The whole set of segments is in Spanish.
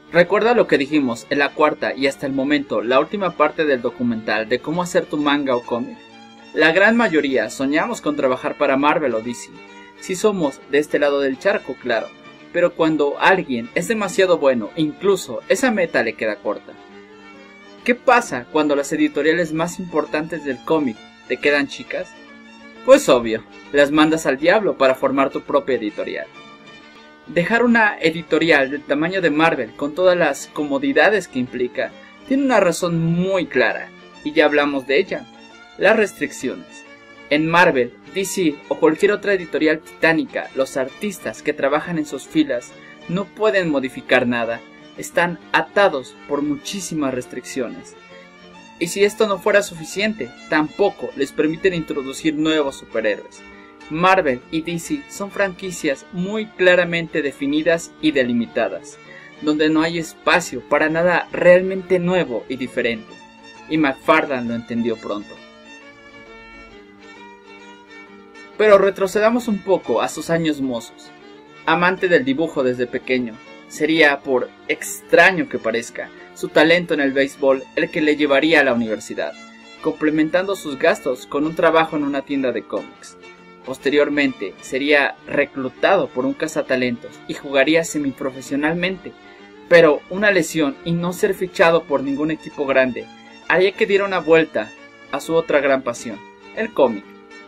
Recuerda lo que dijimos en la cuarta y hasta el momento la última parte del documental de cómo hacer tu manga o cómic. La gran mayoría soñamos con trabajar para Marvel o DC, si somos de este lado del charco, claro, pero cuando alguien es demasiado bueno, incluso esa meta le queda corta. ¿Qué pasa cuando las editoriales más importantes del cómic te quedan chicas? Pues obvio, las mandas al diablo para formar tu propia editorial. Dejar una editorial del tamaño de Marvel con todas las comodidades que implica tiene una razón muy clara, y ya hablamos de ella: las restricciones. En Marvel, DC o cualquier otra editorial titánica, los artistas que trabajan en sus filas no pueden modificar nada, están atados por muchísimas restricciones. Y si esto no fuera suficiente, tampoco les permiten introducir nuevos superhéroes. Marvel y DC son franquicias muy claramente definidas y delimitadas, donde no hay espacio para nada realmente nuevo y diferente, y McFarlane lo entendió pronto. Pero retrocedamos un poco a sus años mozos. Amante del dibujo desde pequeño, sería, por extraño que parezca, su talento en el béisbol el que le llevaría a la universidad, complementando sus gastos con un trabajo en una tienda de cómics. Posteriormente sería reclutado por un cazatalentos y jugaría semiprofesionalmente, pero una lesión y no ser fichado por ningún equipo grande haría que diera una vuelta a su otra gran pasión, el cómic.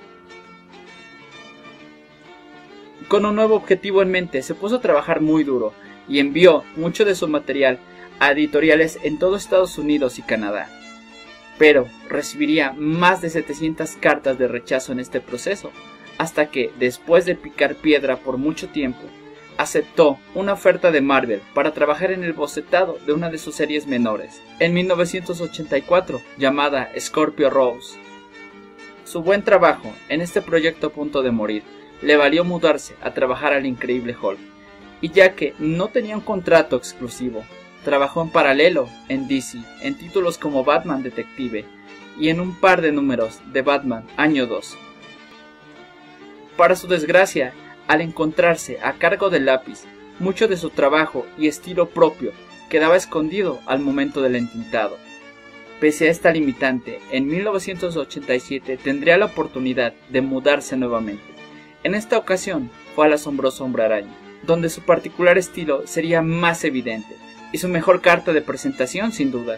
Con un nuevo objetivo en mente se puso a trabajar muy duro y envió mucho de su material a editoriales en todo Estados Unidos y Canadá, pero recibiría más de 700 cartas de rechazo en este proceso, hasta que, después de picar piedra por mucho tiempo, aceptó una oferta de Marvel para trabajar en el bocetado de una de sus series menores, en 1984, llamada Scorpio Rose. Su buen trabajo en este proyecto a punto de morir le valió mudarse a trabajar al Increíble Hulk, y ya que no tenía un contrato exclusivo, trabajó en paralelo en DC en títulos como Batman Detective y en un par de números de Batman Año 2. Para su desgracia, al encontrarse a cargo del lápiz, mucho de su trabajo y estilo propio quedaba escondido al momento del entintado. Pese a esta limitante, en 1987 tendría la oportunidad de mudarse nuevamente. En esta ocasión fue al asombroso Hombre Araña, donde su particular estilo sería más evidente, y su mejor carta de presentación sin duda.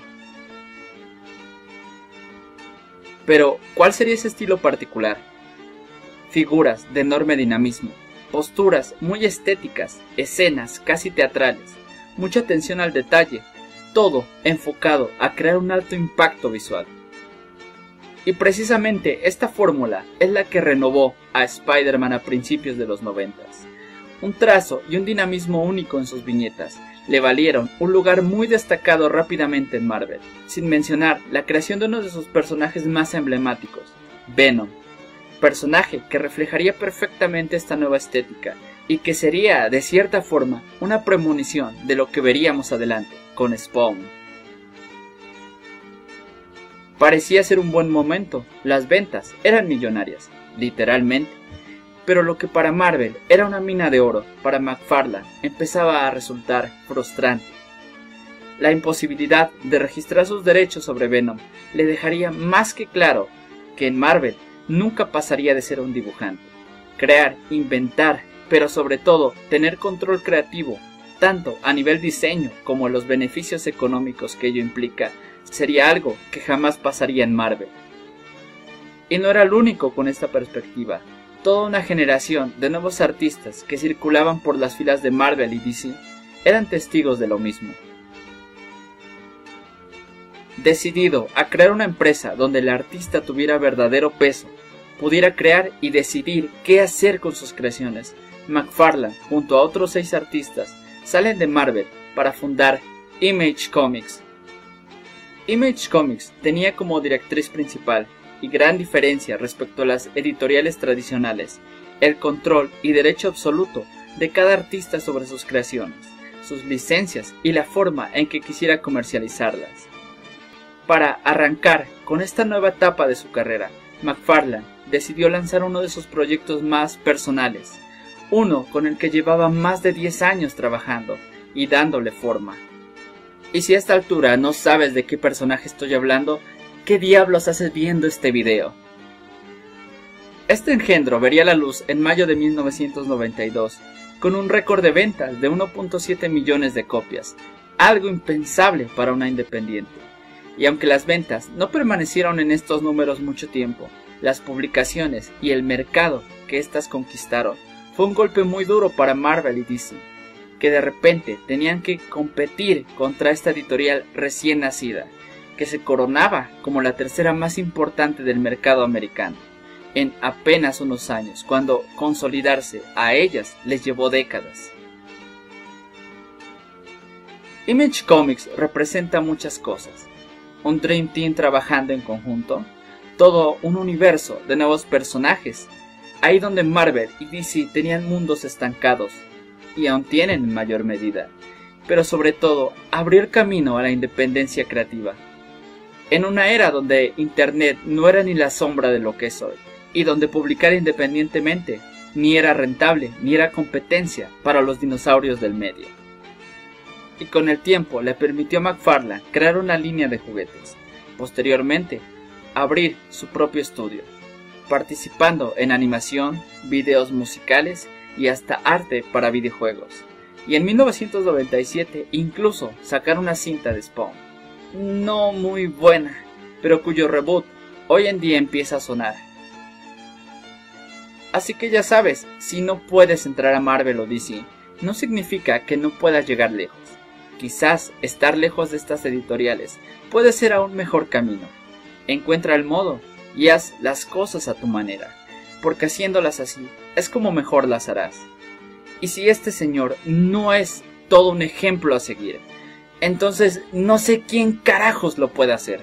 Pero, ¿cuál sería ese estilo particular? Figuras de enorme dinamismo, posturas muy estéticas, escenas casi teatrales, mucha atención al detalle, todo enfocado a crear un alto impacto visual. Y precisamente esta fórmula es la que renovó a Spider-Man a principios de los 90s. Un trazo y un dinamismo único en sus viñetas le valieron un lugar muy destacado rápidamente en Marvel, sin mencionar la creación de uno de sus personajes más emblemáticos, Venom, personaje que reflejaría perfectamente esta nueva estética y que sería, de cierta forma, una premonición de lo que veríamos adelante con Spawn. Parecía ser un buen momento, las ventas eran millonarias, literalmente, pero lo que para Marvel era una mina de oro, para McFarlane empezaba a resultar frustrante. La imposibilidad de registrar sus derechos sobre Venom le dejaría más que claro que en Marvel nunca pasaría de ser un dibujante. Crear, inventar, pero sobre todo tener control creativo, tanto a nivel diseño como los beneficios económicos que ello implica, sería algo que jamás pasaría en Marvel. Y no era el único con esta perspectiva. Toda una generación de nuevos artistas que circulaban por las filas de Marvel y DC eran testigos de lo mismo. Decidido a crear una empresa donde el artista tuviera verdadero peso, pudiera crear y decidir qué hacer con sus creaciones, McFarlane, junto a otros 6 artistas, salen de Marvel para fundar Image Comics. Image Comics tenía como directriz principal, y gran diferencia respecto a las editoriales tradicionales, el control y derecho absoluto de cada artista sobre sus creaciones, sus licencias y la forma en que quisiera comercializarlas. Para arrancar con esta nueva etapa de su carrera, McFarlane decidió lanzar uno de sus proyectos más personales, uno con el que llevaba más de 10 años trabajando y dándole forma. Y si a esta altura no sabes de qué personaje estoy hablando, ¿qué diablos haces viendo este video? Este engendro vería la luz en mayo de 1992, con un récord de ventas de 1.7 millones de copias, algo impensable para una independiente. Y aunque las ventas no permanecieron en estos números mucho tiempo, las publicaciones y el mercado que éstas conquistaron fue un golpe muy duro para Marvel y DC, que de repente tenían que competir contra esta editorial recién nacida, que se coronaba como la tercera más importante del mercado americano, en apenas unos años, cuando consolidarse a ellas les llevó décadas. Image Comics representa muchas cosas: un Dream Team trabajando en conjunto, todo un universo de nuevos personajes, ahí donde Marvel y DC tenían mundos estancados, y aún tienen en mayor medida, pero sobre todo abrir camino a la independencia creativa. En una era donde Internet no era ni la sombra de lo que es hoy, y donde publicar independientemente ni era rentable ni era competencia para los dinosaurios del medio. Y con el tiempo le permitió a McFarlane crear una línea de juguetes, posteriormente abrir su propio estudio, participando en animación, videos musicales y hasta arte para videojuegos, y en 1997 incluso sacar una cinta de Spawn, no muy buena, pero cuyo reboot hoy en día empieza a sonar. Así que ya sabes, si no puedes entrar a Marvel o DC, no significa que no puedas llegar lejos. Quizás estar lejos de estas editoriales puede ser aún mejor camino. Encuentra el modo y haz las cosas a tu manera, porque haciéndolas así es como mejor las harás. Y si este señor no es todo un ejemplo a seguir, entonces no sé quién carajos lo puede hacer.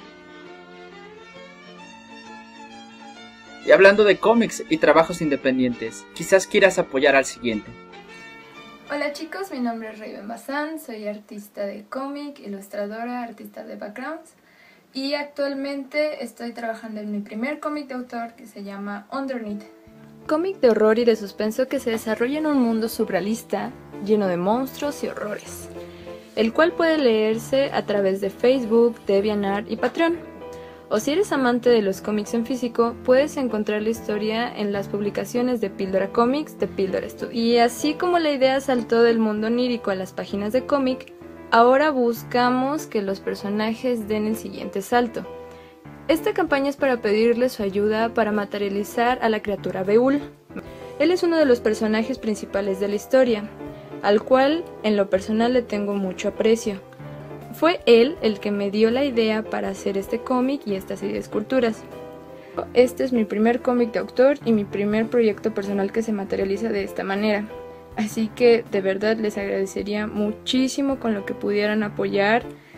Y hablando de cómics y trabajos independientes, quizás quieras apoyar al siguiente. Hola chicos, mi nombre es Raven Bazán, soy artista de cómic, ilustradora, artista de backgrounds y actualmente estoy trabajando en mi primer cómic de autor que se llama Underneath. Cómic de horror y de suspenso que se desarrolla en un mundo surrealista lleno de monstruos y horrores, el cual puede leerse a través de Facebook, DeviantArt y Patreon. O si eres amante de los cómics en físico, puedes encontrar la historia en las publicaciones de Píldora Comics de Píldora Studio. Y así como la idea saltó del mundo onírico a las páginas de cómic, ahora buscamos que los personajes den el siguiente salto. Esta campaña es para pedirle su ayuda para materializar a la criatura Beul. Él es uno de los personajes principales de la historia, al cual en lo personal le tengo mucho aprecio. Fue él el que me dio la idea para hacer este cómic y esta serie de esculturas. Este es mi primer cómic de autor y mi primer proyecto personal que se materializa de esta manera. Así que de verdad les agradecería muchísimo con lo que pudieran apoyar